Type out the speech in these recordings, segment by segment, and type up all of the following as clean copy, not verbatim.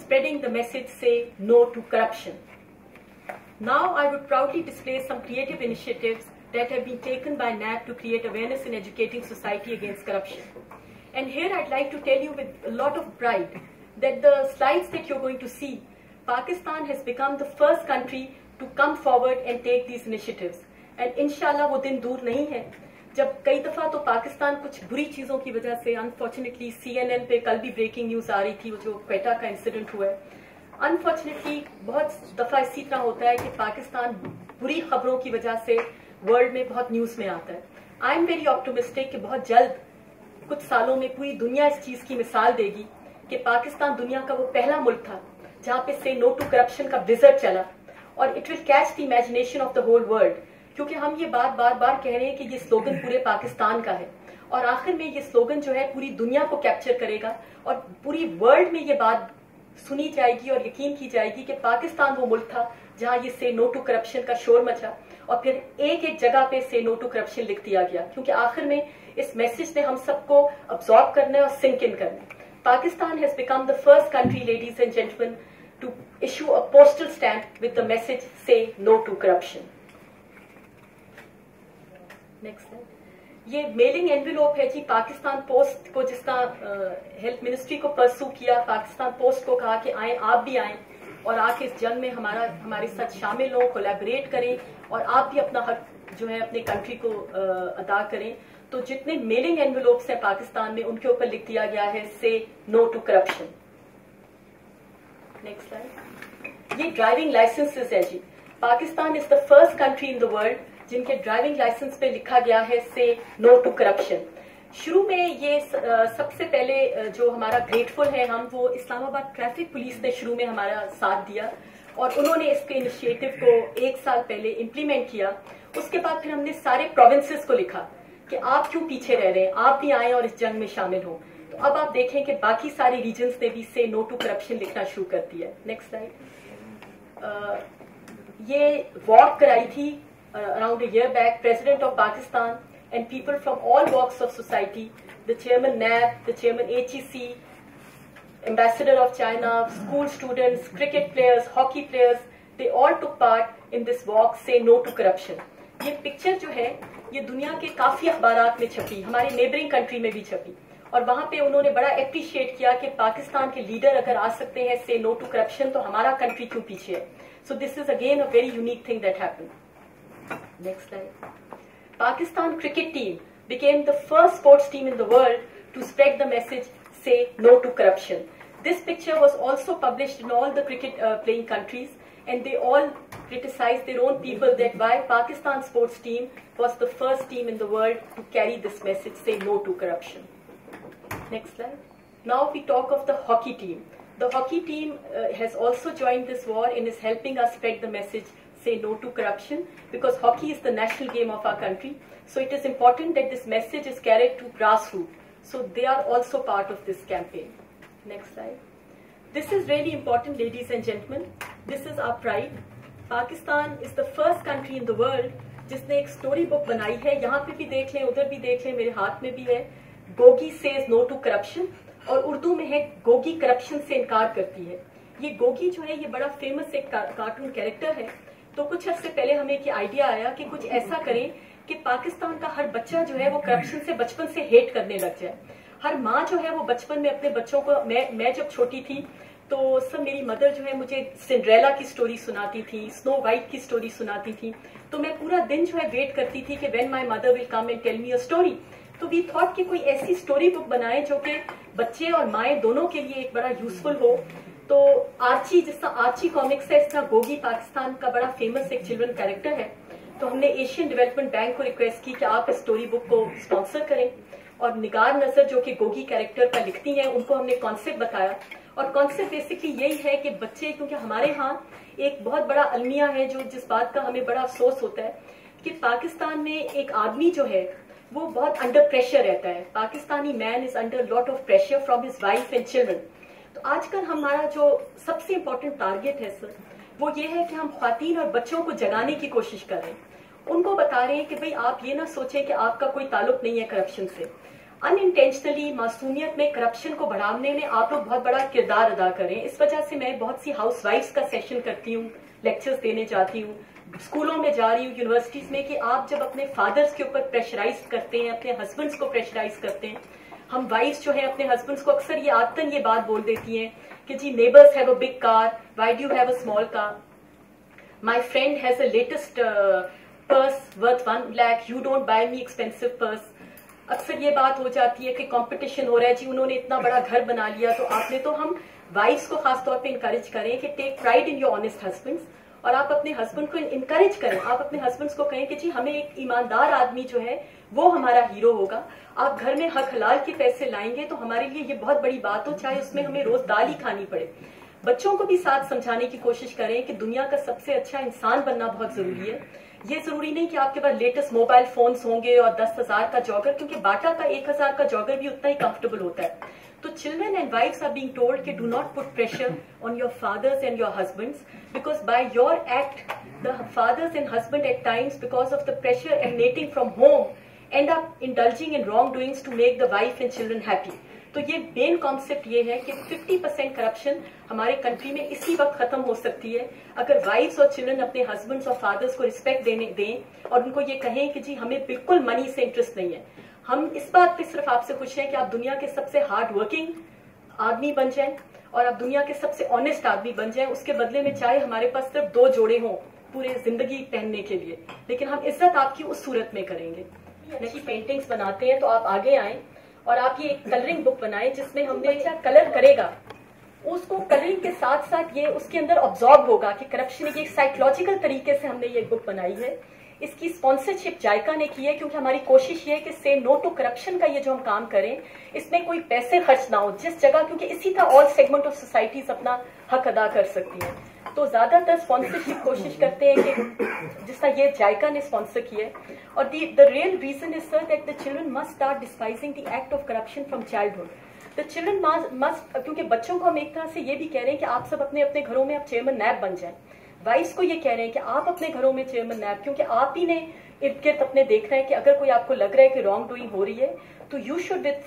spreading the message, say no to corruption. Now I would proudly display some creative initiatives that have been taken by NAB to create awareness in educating society against corruption. And here I'd like to tell you with a lot of pride that the slides that you're going to see, Pakistan has become the first country to come forward and take these initiatives. And inshallah वो दिन दूर नहीं है जब कई दफ़ा तो पाकिस्तान कुछ बुरी चीज़ों की वजह से अनफॉर्चुनेटली CNN पे कल भी ब्रेकिंग न्यूज़ आ रही थी, वो जो क्वेटा का इंसिडेंट हुआ है, अनफॉर्चुनेटली बहुत दफ़ा इसी तरह होता है कि पाकिस्तान बुरी खबरों की वजह से वर्ल्ड में बहुत न्यूज़ में आता है. आई एम वेरी ऑप्टिमिस्टिक कि बहुत जल्द कुछ सालों में पूरी दुनिया इस चीज़ की मिसाल देगी कि पाकिस्तान दुनिया का वो पहला मुल्क था जहाँ पे से नो टू करप्शन का ब्लिजर्ड चला, और it will catch the imagination of the whole world. क्योंकि हम ये बात बार बार कह रहे हैं कि ये स्लोगन पूरे पाकिस्तान का है, और आखिर में ये स्लोगन जो है पूरी दुनिया को कैप्चर करेगा और पूरी वर्ल्ड में ये बात सुनी जाएगी और यकीन की जाएगी कि पाकिस्तान वो मुल्क था जहां ये से नो टू करप्शन का शोर मचा और फिर एक एक जगह पे से नो टू करप्शन लिख दिया गया. क्योंकि आखिर में इस मैसेज ने हम सबको अब्सॉर्ब करना है और सिंक इन करना है. Pakistan has become the first country, ladies and gentleman, to issue a postal stamp with the message say no to corruption. Next है, ये मेलिंग एनवेलोप है जी. पाकिस्तान पोस्ट को जिसका हेल्थ मिनिस्ट्री को परसू किया, पाकिस्तान पोस्ट को कहा कि आए, आप भी आए और आके इस जंग में हमारे साथ शामिल हो, कोलैबोरेट करें और आप भी अपना हक जो है अपने कंट्री को अदा करें. तो जितने मेलिंग एनवेलोप्स हैं पाकिस्तान में उनके ऊपर लिख दिया गया है say no to corruption. Next slide. ये ड्राइविंग लाइसेंसेस है जी. Pakistan is the first country in the world जिनके ड्राइविंग लाइसेंस पे लिखा गया है से नो टू करप्शन. शुरू में ये सबसे पहले जो हमारा ग्रेटफुल है हम, वो इस्लामाबाद ट्रैफिक पुलिस ने शुरू में हमारा साथ दिया और उन्होंने इसके इनिशिएटिव को 1 साल पहले इम्प्लीमेंट किया. उसके बाद फिर हमने सारे प्रोविंसेस को लिखा कि आप क्यों पीछे रह रहे हैं, आप भी आए और इस जंग में शामिल हो. तो अब आप देखें कि बाकी सारे रीजन्स ने भी से नो टू करप्शन लिखना शुरू कर दिया. Next slide. ये वॉक कराई थी around a year back, President of Pakistan and people from all walks of society, the chairman NAB, the chairman HEC, ambassador of China, school students, cricket players, hockey players, they all took part in this walk, say no to corruption. ये picture जो है ये दुनिया के काफी अखबारात में छपी, हमारे नेबरिंग कंट्री में भी छपी, और वहां पे उन्होंने बड़ा अप्रिशिएट किया कि पाकिस्तान के लीडर अगर आ सकते हैं से नो टू करप्शन तो हमारा कंट्री क्यों पीछे है. So this is again a very unique thing that happened. Next slide. Pakistan cricket team became the first sports team in the world to spread the message, say no to corruption. This picture was also published in all the cricket playing countries, and they all criticized their own people that why Pakistan sports team was the first team in the world to carry this message, say no to corruption. Next slide. Now we talk of the hockey team. The hockey team has also joined this war and is helping us spread the message, say no to corruption, because hockey is the national game of our country. So it is important that this message is carried to grassroots. So they are also part of this campaign. Next slide. This is really important, ladies and gentlemen. This is our pride. Pakistan is the first country in the world जिसने एक story book बनाई है. यहाँ पे भी देख लें, उधर भी देख लें, मेरे हाथ में भी है. Gogi says no to corruption, और उर्दू में है गोगी करप्शन से इनकार करती है. ये गोगी जो है ये बड़ा फेमस एक कार्टून कैरेक्टर है. तो कुछ अर्से पहले हमें एक आइडिया आया कि कुछ ऐसा करें कि पाकिस्तान का हर बच्चा जो है वो करप्शन से बचपन से हेट करने लग जाए. हर माँ जो है वो बचपन में अपने बच्चों को, मैं जब छोटी थी तो सब मेरी मदर जो है मुझे सिंड्रेला की स्टोरी सुनाती थी, स्नो वाइट की स्टोरी सुनाती थी. तो मैं पूरा दिन जो है वेट करती थी कि when my mother will come and tell me a story. तो वी थॉट कि कोई ऐसी स्टोरी बुक बनाए जो कि बच्चे और माएँ दोनों के लिए एक बड़ा यूजफुल हो. तो आर्ची, जिसका आर्ची कॉमिक्स है, इसका गोगी पाकिस्तान का बड़ा फेमस एक चिल्ड्रन कैरेक्टर है. तो हमने एशियन डेवलपमेंट बैंक को रिक्वेस्ट की कि आप इस स्टोरी बुक को स्पॉन्सर करें, और निगार नजर जो कि गोगी कैरेक्टर पर लिखती हैं उनको हमने कॉन्सेप्ट बताया. और कॉन्सेप्ट बेसिकली यही है कि बच्चे, क्योंकि हमारे यहाँ एक बहुत बड़ा अलमिया है जो जिस बात का हमें बड़ा अफसोस होता है कि पाकिस्तान में एक आदमी जो है वो बहुत अंडर प्रेशर रहता है. Pakistani man is under lot of pressure from his wife and children. तो आजकल हमारा जो सबसे इम्पोर्टेंट टारगेट है सर, वो ये है कि हम ख्वातीन और बच्चों को जगाने की कोशिश कर रहे हैं. उनको बता रहे हैं कि भाई आप ये ना सोचें कि आपका कोई ताल्लुक नहीं है करप्शन से. अनइंटेंशनली मासूमियत में करप्शन को बढ़ाने में आप लोग बहुत बड़ा किरदार अदा करें। इस वजह से मैं बहुत सी हाउसवाइफ्स का सेशन करती हूँ, लेक्चर्स देने जाती हूँ, स्कूलों में जा रही हूँ, यूनिवर्सिटीज में, कि आप जब अपने फादर्स के ऊपर प्रेशराइज करते हैं, अपने हस्बैंड्स को प्रेशराइज करते हैं। हम वाइफ्स जो है अपने हस्बैंड्स को अक्सर ये आदतन ये बात बोल देती हैं कि जी neighbours have a big car, why do you have a small car, my friend has a latest purse worth 1 lakh, you don't buy me expensive purse. अक्सर ये बात हो जाती है कि कंपटीशन हो रहा है, जी उन्होंने इतना बड़ा घर बना लिया तो आपने। तो हम वाइफ्स को खासतौर पे इंकरेज करें कि take pride in your honest husbands, और आप अपने हस्बैंड को इंकरेज करें। आप अपने हस्बैंड्स को कहें कि जी हमें एक ईमानदार आदमी जो है वो हमारा हीरो होगा। आप घर में हक हलाल के पैसे लाएंगे तो हमारे लिए ये बहुत बड़ी बात हो, चाहे उसमें हमें रोज दाल ही खानी पड़े। बच्चों को भी साथ समझाने की कोशिश करें कि दुनिया का सबसे अच्छा इंसान बनना बहुत जरूरी है। ये जरूरी नहीं कि आपके पास लेटेस्ट मोबाइल फोन्स होंगे और 10,000 का जॉगर, क्योंकि बाटा का 1,000 का जॉगर भी उतना ही कंफर्टेबल होता है। तो children and wifes are being told कि do not put pressure on your fathers and your husbands, because by your act the fathers and husband at times, because of the pressure emanating from home, and up indulging in wrong doings to make the wife and children happy. तो ये main concept ये है कि 50% corruption हमारे country में इसी वक्त खत्म हो सकती है अगर वाइफ्स और चिल्ड्रन अपने हस्बैंड्स और फादर्स को रिस्पेक्ट दें और उनको ये कहें कि जी हमें बिल्कुल मनी से इंटरेस्ट नहीं है। हम इस बात पे सिर्फ आपसे खुश हैं कि आप दुनिया के सबसे हार्ड वर्किंग आदमी बन जाएं और आप दुनिया के सबसे ऑनेस्ट आदमी बन जाएं। उसके बदले में चाहे हमारे पास सिर्फ 2 जोड़े हों पूरे जिंदगी पहनने के लिए, लेकिन हम इज्जत आपकी उस सूरत में करेंगे। अच्छी पेंटिंग्स बनाते हैं तो आप आगे आएं और आप ये कलरिंग बुक बनाएं जिसमें हमने अच्छा कलर करेगा, उसको कलरिंग के साथ साथ ये उसके अंदर ऑब्जॉर्व होगा कि करप्शन एक साइकोलॉजिकल तरीके से हमने ये बुक बनाई है। इसकी स्पॉन्सरशिप जायका ने की है, क्योंकि हमारी कोशिश ये है कि से नो टू करप्शन का ये जो हम काम करें इसमें कोई पैसे खर्च ना हो जिस जगह, क्योंकि इसी तरह ऑल सेगमेंट ऑफ सोसाइटीज अपना हक अदा कर सकती हैं। तो ज्यादातर स्पॉन्सरशिप कोशिश करते हैं कि जिस तरह ये जायका ने स्पॉन्सर किया है। और the real reason is sir that the children must start despising the act of corruption from childhood. The children must, क्योंकि बच्चों को हम एक तरह से ये भी कह रहे हैं कि आप सब अपने अपने घरों में आप चेयरमैन नैब बन जाएं। वाइफ्स को ये कह रहे हैं कि आप अपने घरों में चेयरमैन नैब, क्योंकि आप ही ने इर्द गिर्द अपने देखना है कि अगर कोई आपको लग रहा है कि रॉन्ग डूइंग हो रही है तो you should with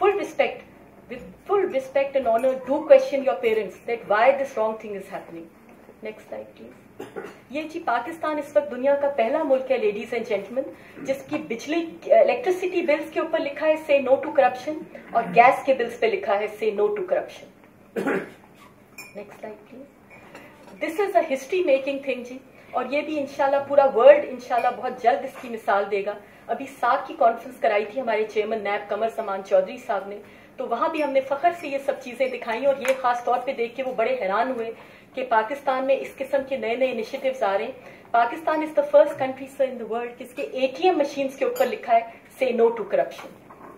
full respect and honour do question your parents that why this wrong thing is happening. Next slide please. ये जी पाकिस्तान इस वक्त दुनिया का पहला मुल्क है लेडीज एंड जेंटलमैन जिसकी बिजली इलेक्ट्रिसिटी बिल्स के ऊपर लिखा है से नो टू करप्शन और गैस के बिल्स पे लिखा है say no to corruption. Next slide please. This is a history making thing जी, और ये भी इंशाल्लाह पूरा वर्ल्ड इंशाल्लाह बहुत जल्द इसकी मिसाल देगा। अभी साक की कॉन्फ्रेंस कराई थी हमारे चेयरमैन नैब कमर समान चौधरी साहब ने, तो वहां भी हमने फखर से ये सब चीजें दिखाई और ये खास तौर पे देख के वो बड़े हैरान हुए कि पाकिस्तान में इस किस्म के नए नए इनिशिएटिव्स आ रहे हैं। Pakistan is the first country sir in the world जिसके एटीएम मशीन्स के ऊपर लिखा है से नो टू करप्शन।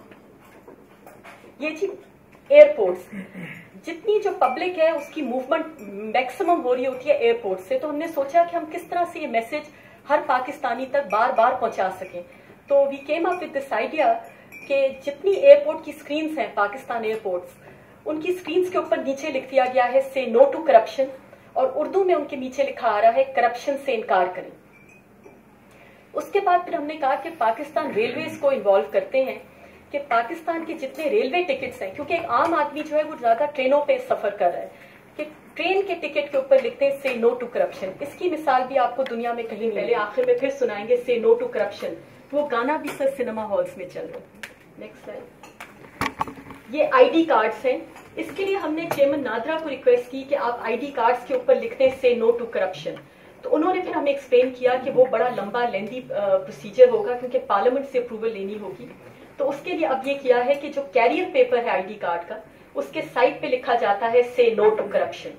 ये जी एयरपोर्ट्स, जितनी जो पब्लिक है उसकी मूवमेंट मैक्सिमम हो रही होती है एयरपोर्ट से, तो हमने सोचा कि हम किस तरह से ये मैसेज हर पाकिस्तानी तक बार बार पहुंचा सकें। तो we came up with this idea कि जितनी एयरपोर्ट की स्क्रीन्स हैं पाकिस्तान एयरपोर्ट्स, उनकी स्क्रीन्स के ऊपर नीचे लिख दिया गया है से नो टू करप्शन, और उर्दू में उनके नीचे लिखा आ रहा है करप्शन से इनकार करें। उसके बाद फिर हमने कहा कि पाकिस्तान रेलवेज को इन्वॉल्व करते हैं कि पाकिस्तान के जितने रेलवे टिकट्स हैं, क्योंकि एक आम आदमी जो है वो ज्यादा ट्रेनों पे सफर कर रहा है, कि ट्रेन के टिकट के ऊपर लिखते हैं से नो टू करप्शन। इसकी मिसाल भी आपको दुनिया में कहीं पहले आखिर में फिर सुनाएंगे से नो टू करप्शन। वो गाना भी सर सिनेमा हॉल्स में चल रहा है। Next slide. ये आईडी कार्ड्स हैं, इसके लिए हमने चेयरमैन नादरा को रिक्वेस्ट की कि आप आईडी कार्ड्स के ऊपर लिखते हैं से नो टू करप्शन। तो उन्होंने फिर हमें एक्सप्लेन किया कि वो बड़ा लंबा लेंदी प्रोसीजर होगा क्योंकि पार्लियामेंट से अप्रूवल लेनी होगी। तो उसके लिए अब ये किया है कि जो कैरियर पेपर है आईडी कार्ड का, उसके साइड पे लिखा जाता है से नो टू करप्शन।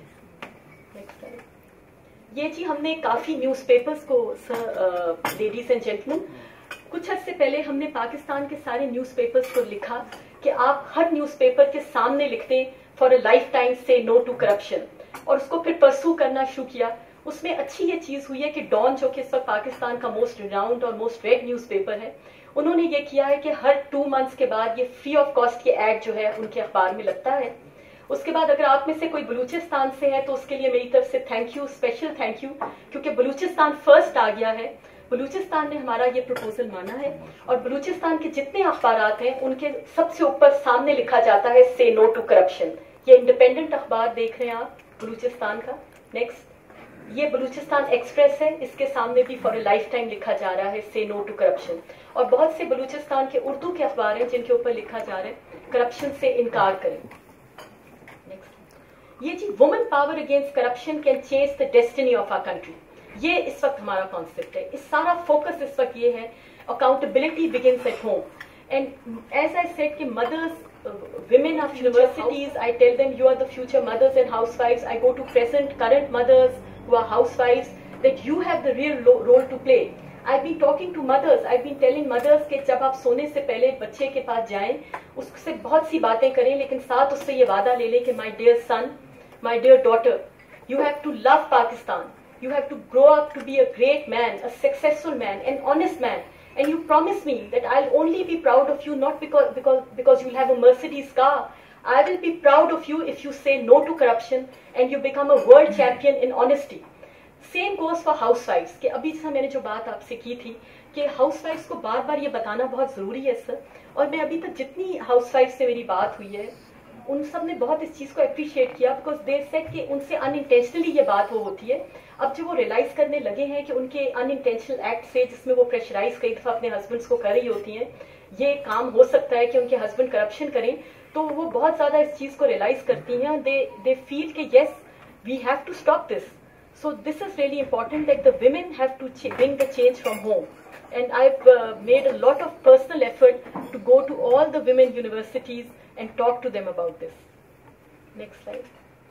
ये जी हमने काफी न्यूज़पेपर्स को लेडीज एंड जेंटलमैन, कुछ अर्से पहले हमने पाकिस्तान के सारे न्यूज़पेपर्स को लिखा कि आप हर न्यूज़पेपर के सामने लिखते for a life time say no to corruption, और उसको फिर परसू करना शुरू किया। उसमें अच्छी ये चीज हुई है कि डॉन जो कि इस वक्त पाकिस्तान का मोस्ट रिनाउंड और मोस्ट रेड न्यूज़पेपर है, उन्होंने ये किया है कि हर 2 मंथ्स के बाद ये फ्री ऑफ कॉस्ट के एड जो है उनके अखबार में लगता है। उसके बाद अगर आप में से कोई बलूचिस्तान से है तो उसके लिए मेरी तरफ से thank you, special thank you, क्योंकि बलूचिस्तान फर्स्ट आ गया है। बलूचिस्तान ने हमारा ये प्रपोजल माना है और बलूचिस्तान के जितने अखबारात हैं उनके सबसे ऊपर सामने लिखा जाता है से नो टू करप्शन। ये इंडिपेंडेंट अखबार देख रहे हैं आप बलूचिस्तान का। नेक्स्ट, ये बलूचिस्तान एक्सप्रेस है, इसके सामने भी फॉर ए लाइफ टाइम लिखा जा रहा है से नो टू करप्शन। और बहुत से बलूचिस्तान के उर्दू के अखबार हैं जिनके ऊपर लिखा जा रहा है करप्शन से इनकार करें। नेक्स्ट, ये जी women power against corruption can change the destiny of our country, ये इस वक्त हमारा कॉन्सेप्ट है। इस सारा फोकस इस वक्त ये है accountability begins at home. And as I said कि mothers, women of universities, I tell them you are the future mothers and housewives. I go to current mothers who are housewives, that you have the real role to play. I've been talking to mothers, I've been telling mothers कि जब आप सोने से पहले बच्चे के पास जाएं, उससे बहुत सी बातें करें, लेकिन साथ उससे ये वादा ले लें कि my dear son, my dear daughter, you have to love Pakistan. You have to grow up to be a great man, a successful man, an honest man. And you promise me that I'll only be proud of you not because you'll have a Mercedes car. I will be proud of you if you say no to corruption and you become a world champion in honesty. Same goes for housewives. कि अभी जैसा मैंने जो बात आपसे की थी कि हाउसवाइफ्स को बार बार ये बताना बहुत जरूरी है सर, और मैं अभी तक जितनी हाउसवाइफ से मेरी बात हुई है उन सब ने बहुत इस चीज को अप्रिशिएट किया, बिकॉज दे सेड कि उनसे अनइंटेंशनली ये बात होती है। अब जो वो रियलाइज करने लगे हैं कि उनके अनइंटेंशनल एक्ट से, जिसमें वो प्रेशराइज कई दफा अपने हस्बैंड्स को कर रही होती हैं, ये काम हो सकता है कि उनके हस्बैंड करप्शन करें, तो वो बहुत ज्यादा इस चीज को रियलाइज करती हैं। दे फील कि yes we have to stop this. So this is really important that the women have to bring the change from home. And I've made a lot of personal effort to go to all the women universities and talk to them about this. Next slide.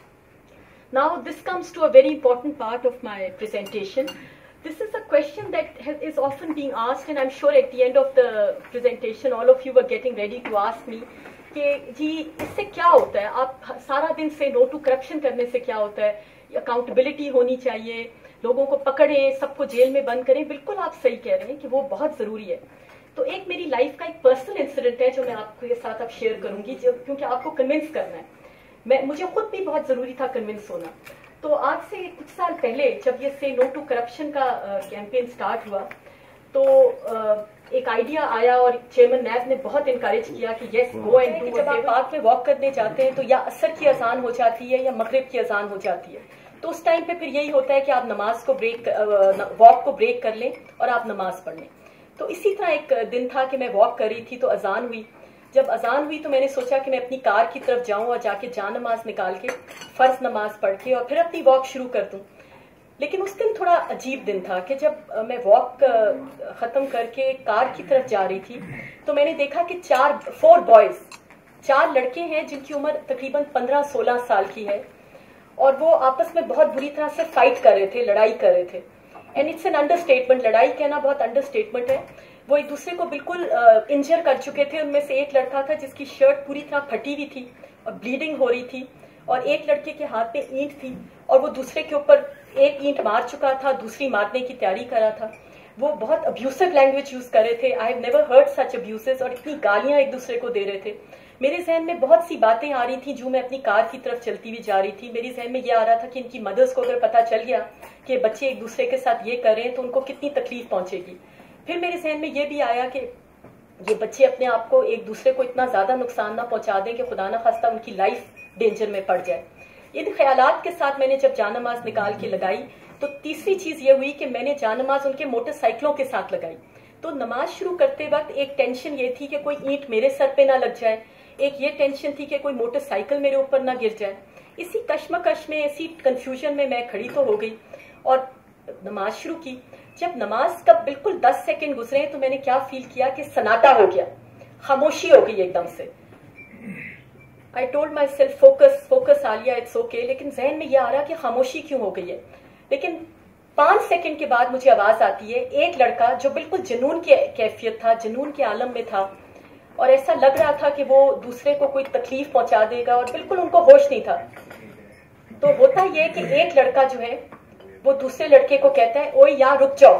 Now this comes to a very important part of my presentation. This is a question that is often being asked, and I'm sure at the end of the presentation all of you were getting ready to ask me कि जी इससे क्या होता है, आप सारा दिन से no to corruption करने से क्या होता है, अकाउंटेबिलिटी होनी चाहिए, लोगों को पकड़ें, सबको जेल में बंद करें। बिल्कुल आप सही कह रहे हैं कि वो बहुत जरूरी है। तो एक मेरी लाइफ का एक पर्सनल इंसिडेंट है जो मैं आपके साथ अब शेयर करूंगी, क्योंकि आपको कन्विंस करना है। मुझे खुद भी बहुत जरूरी था कन्विंस होना। तो आज से कुछ साल पहले जब ये से नो टू करप्शन का कैंपेन स्टार्ट हुआ, तो एक आइडिया आया और चेयरमैन नैब ने बहुत इनकरेज किया कि यस गो एंड डू। जब आप पार्क में वॉक करने जाते हैं तो या असर की अजान हो जाती है या मगरिब की अजान हो जाती है, तो उस टाइम पे फिर यही होता है कि आप नमाज को वॉक को ब्रेक कर लें और आप नमाज पढ़ लें। तो इसी तरह एक दिन था कि मैं वॉक कर रही थी, तो अजान हुई। जब अजान हुई तो मैंने सोचा कि मैं अपनी कार की तरफ जाऊं और जाके जान नमाज निकाल के फर्ज नमाज पढ़ के और फिर अपनी वॉक शुरू कर दूं। लेकिन उस दिन थोड़ा अजीब दिन था कि जब मैं वॉक खत्म करके कार की तरफ जा रही थी तो मैंने देखा कि 4 बॉयज, 4 लड़के हैं जिनकी उम्र तकरीबन 15-16 साल की है, और वो आपस में बहुत बुरी तरह से फाइट कर रहे थे, लड़ाई कर रहे थे। एंड इट्स एन अंडरस्टेटमेंट, लड़ाई कहना बहुत अंडरस्टेटमेंट है। वो एक दूसरे को बिल्कुल इंजर कर चुके थे। उनमें से एक लड़का था जिसकी शर्ट पूरी तरह फटी हुई थी और ब्लीडिंग हो रही थी, और एक लड़के के हाथ में ईंट थी और वो दूसरे के ऊपर एक ईंट मार चुका था, दूसरी मारने की तैयारी कर रहा था। वो बहुत अब्यूसिव लैंग्वेज यूज कर रहे थे। I have never heard such abuses, और इतनी गालियां एक दूसरे को दे रहे थे। मेरे जहन में बहुत सी बातें आ रही थी जो मैं अपनी कार की तरफ चलती हुई जा रही थी। मेरे जहन में ये आ रहा था कि इनकी मदर्स को अगर पता चल गया कि बच्चे एक दूसरे के साथ ये कर रहे हैं तो उनको कितनी तकलीफ पहुंचेगी। फिर मेरे जहन में ये भी आया कि ये बच्चे अपने आप को एक दूसरे को इतना ज्यादा नुकसान ना पहुंचा दें कि खुदा ना खास्ता उनकी लाइफ डेंजर में पड़ जाए। इन ख्यालात के साथ मैंने जब जानमाज निकाल के लगाई तो तीसरी चीज ये हुई कि मैंने जानमाज उनके मोटरसाइकिलों के साथ लगाई। तो नमाज शुरू करते वक्त एक टेंशन ये थी कि कोई ईंट मेरे सर पे ना लग जाए, एक ये टेंशन थी कि कोई मोटरसाइकिल मेरे ऊपर ना गिर जाए। इसी कश्मकश में, इसी कंफ्यूजन में मैं खड़ी तो हो गई और नमाज शुरू की। जब नमाज का बिल्कुल 10 सेकंड गुजरे तो मैंने क्या फील किया कि सन्नाटा हो गया, खामोशी हो गई एकदम से। I told myself focus focus Alia, it's okay. लेकिन जहन में यह आ रहा कि खामोशी क्यों हो गई है। लेकिन 5 सेकंड के बाद मुझे आवाज आती है, एक लड़का जो बिल्कुल जुनून की कैफियत था, जुनून के आलम में था, और ऐसा लग रहा था कि वो दूसरे को कोई तकलीफ पहुंचा देगा, और बिल्कुल उनको होश नहीं था। तो होता यह कि एक लड़का जो है वो दूसरे लड़के को कहता है, ओए यार रुक जाओ,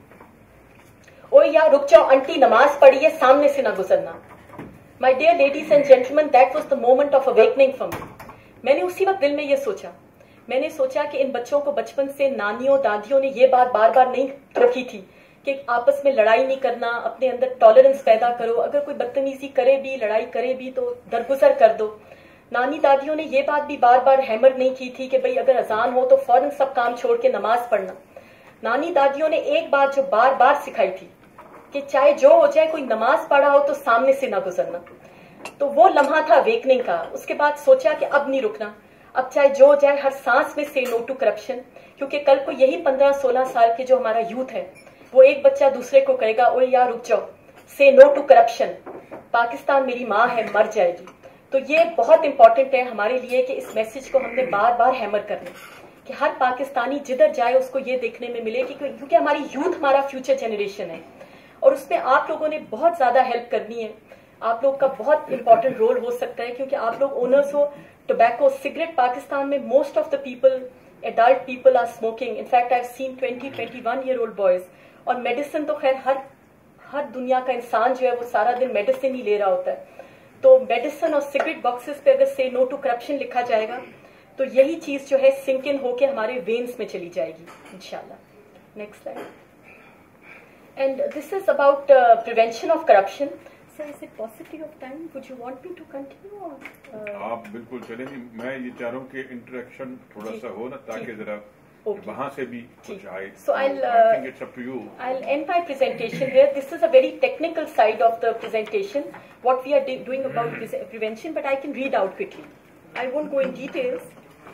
ओए यार रुक जाओ, आंटी नमाज पढ़ी है, सामने से ना गुजरना। My dear ladies and gentleman, that was the moment of awakening for me. मैंने उसी वक्त दिल में ये सोचा, मैंने सोचा कि इन बच्चों को बचपन से नानियों दादियों ने ये बात बार बार नहीं रखी थी कि आपस में लड़ाई नहीं करना, अपने अंदर टॉलरेंस पैदा करो, अगर कोई बदतमीजी करे भी, लड़ाई करे भी तो दरगुजर कर दो। नानी दादियों ने ये बात भी बार बार हैमर नहीं की थी कि भाई अगर अजान हो तो फौरन सब काम छोड़ के नमाज पढ़ना। नानी दादियों ने एक बात जो बार बार सिखाई थी कि चाहे जो हो जाए, कोई नमाज पढ़ा हो तो सामने से ना गुजरना। तो वो लम्हा था अवेकनिंग का। उसके बाद सोचा कि अब नहीं रुकना, अब चाहे जो हो जाए, हर सांस में से नो टू करप्शन। क्योंकि कल को यही 15-16 साल के जो हमारा यूथ है, वो एक बच्चा दूसरे को कहेगा ओए यार रुक जाओ, से नो टू करप्शन, पाकिस्तान मेरी माँ है, मर जाएगी। तो ये बहुत इंपॉर्टेंट है हमारे लिए कि इस मैसेज को हमने बार बार हैमर करना कि हर पाकिस्तानी जिधर जाए उसको ये देखने में मिले कि क्योंकि हमारी यूथ हमारा फ्यूचर जनरेशन है और उसमें आप लोगों ने बहुत ज्यादा हेल्प करनी है। आप लोग का बहुत इंपॉर्टेंट रोल हो सकता है क्योंकि आप लोग ओनर्स हो टोबैको, सिगरेट। पाकिस्तान में most of the people, adult people are smoking. In fact I have seen 20-21 year old boys. और मेडिसिन तो खैर हर दुनिया का इंसान जो है वो सारा दिन मेडिसिन ही ले रहा होता है। तो मेडिसिन और सिगरेट बॉक्सेस पे अगर से नो टू करप्शन लिखा जाएगा तो यही चीज जो है सिंक इन होके हमारे वेन्स में चली जाएगी इंशाल्लाह। Next slide. And this is about prevention of corruption. Sir is it possibility of time, would you want me to continue और आप बिल्कुल चलेंगे। मैं ये चाह रहा हूँ कि इंटरेक्शन थोड़ा सा हो ना, ताकि जरा वहां से भी कुछ आए। So I think it's up to you. I'll end my presentation here. This is a very technical side of the presentation, what we are doing about prevention, but I can read out quickly. I won't go in details.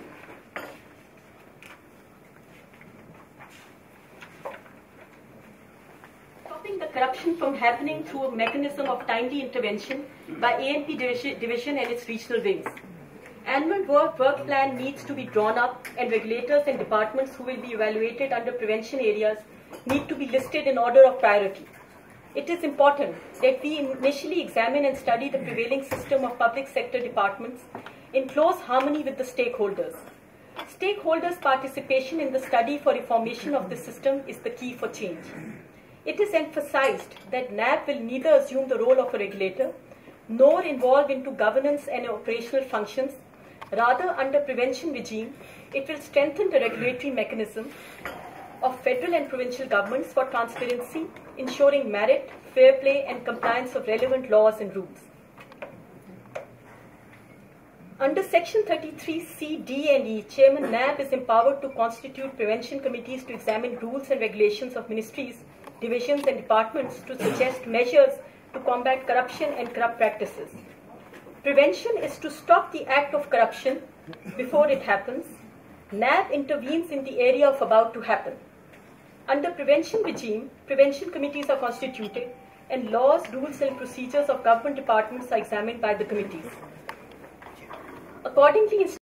Stopping the corruption from happening through a mechanism of timely intervention by ANP division and its regional wings. Annual work plan needs to be drawn up, and regulators and departments who will be evaluated under prevention areas need to be listed in order of priority. It is important that we initially examine and study the prevailing system of public sector departments in close harmony with the stakeholders. Stakeholders' participation in the study for reformation of the system is the key for change. It is emphasized that NAB will neither assume the role of a regulator nor involve into governance and operational functions. Rather, under prevention regime, it will strengthen the regulatory mechanism of federal and provincial governments for transparency, ensuring merit, fair play and compliance of relevant laws and rules. Under Section 33C, D and E, Chairman NAB is empowered to constitute prevention committees to examine rules and regulations of ministries, divisions and departments to suggest measures to combat corruption and corrupt practices. Prevention is to stop the act of corruption before it happens. NAB intervenes in the area of about to happen. Under prevention regime, prevention committees are constituted and laws, rules and procedures of government departments are examined by the committees. Accordingly,